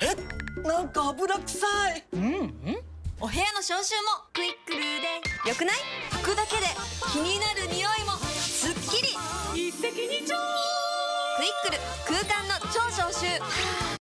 なんか油臭い。 お部屋の消臭もクイックルでよくない？拭くだけで気になる匂いもすっきり。 一石二鳥。 クイックル空間の超消臭。